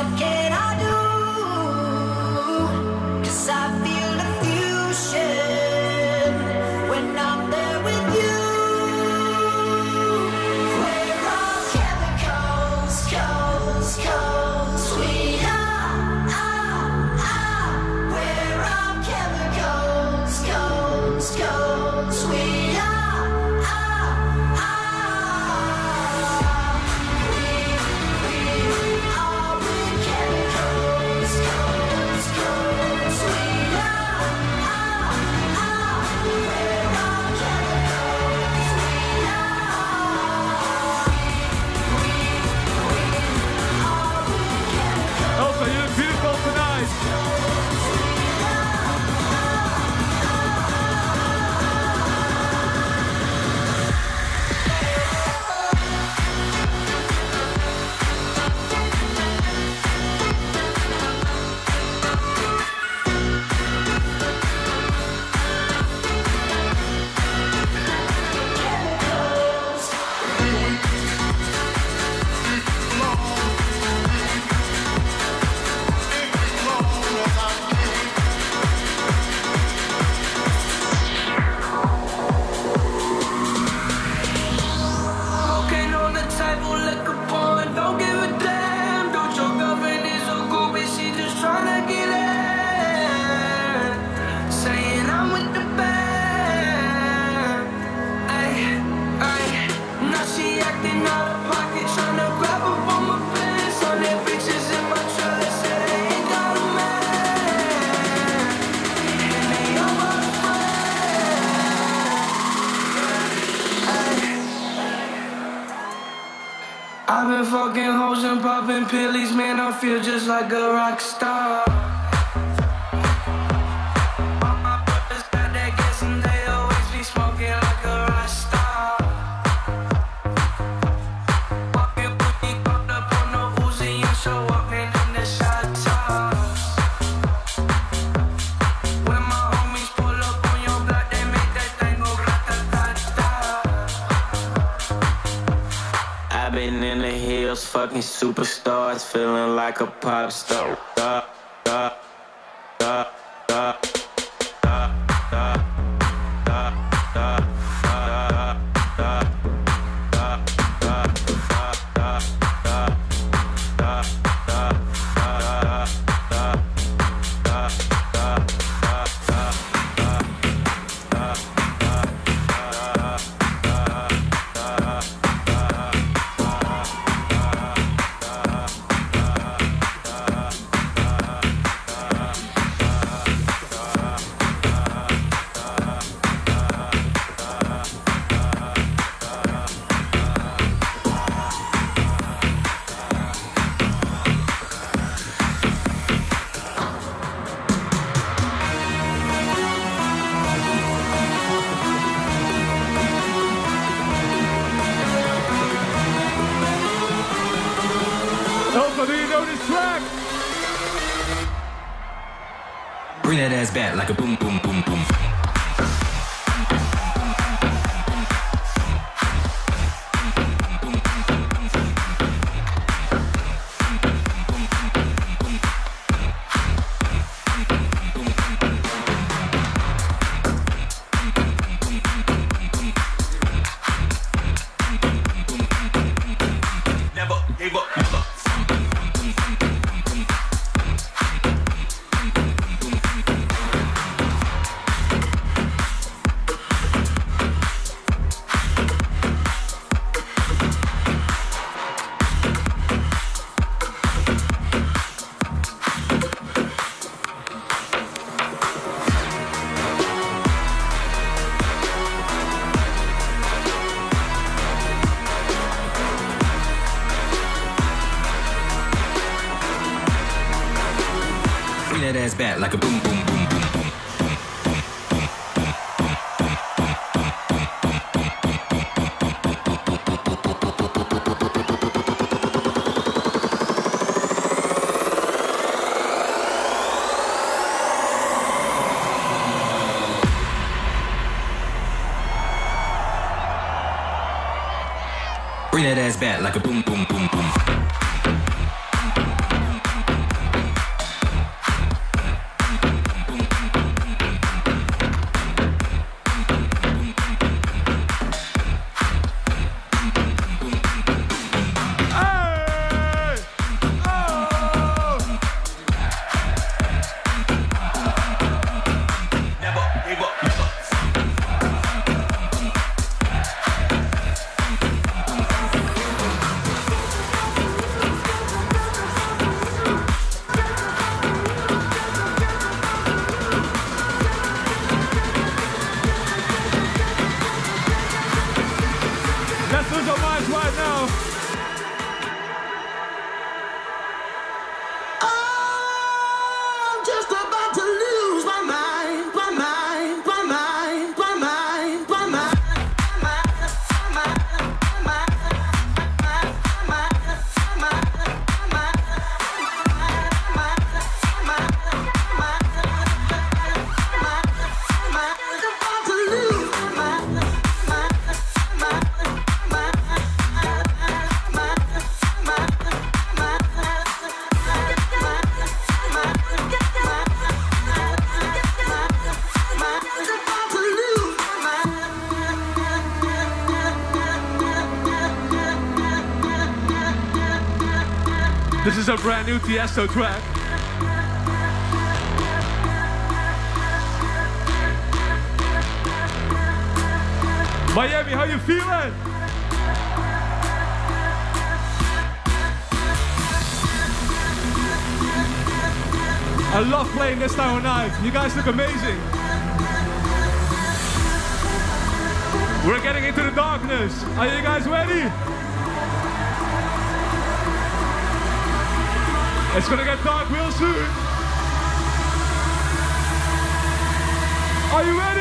what can I do? 'Cause I feel the fusion when I'm there with you. We're all chemicals, we are. We're all chemicals, we are. Elsa, you look beautiful tonight. Cocaine on the table, liquor pouring, don't give a damn. Don't your girlfriend is so cool, but she just tryna get in. Saying I'm with the band. Ay, ay. Now she acting out of pocket, tryna grab up on my pants. On their bitches in my trailer, say they ain't got a man. And they all my friends. I've been fucking hoes and popping pillies, man, I feel just like a rock star. All my brothers got that gas and they always be smoking like a rock star. Walking with me, caught up on no Uzi and show up, man, in the shot toss. When my homies pull up on your block, they make that thing go rat-ta-ta-ta. I've been in the hills, fucking superstars, feeling like a pop star. Elsa, do you know this track? Bring that ass back like a boom, boom, boom, boom. Never gave up, never. Bring that ass back like a boom, boom, boom, boom, boom. Bring that ass back like a boom, boom, boom, boom. dance right now. I'm just about to lose my mind, my mind, my mind, my mind, my mind. This is a brand new Tiesto track. Miami, how you feeling? I love playing this time of night. You guys look amazing. We're getting into the darkness. Are you guys ready? It's gonna get dark real soon. Are you ready?